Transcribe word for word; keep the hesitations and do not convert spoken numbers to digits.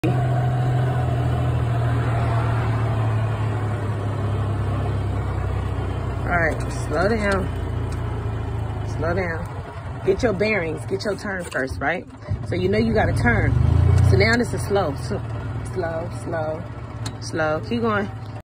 All right, slow down. Slow down. Get your bearings. Get your turn first, right? So you know you got to turn. So now this is slow. So, slow, slow, slow. Keep going.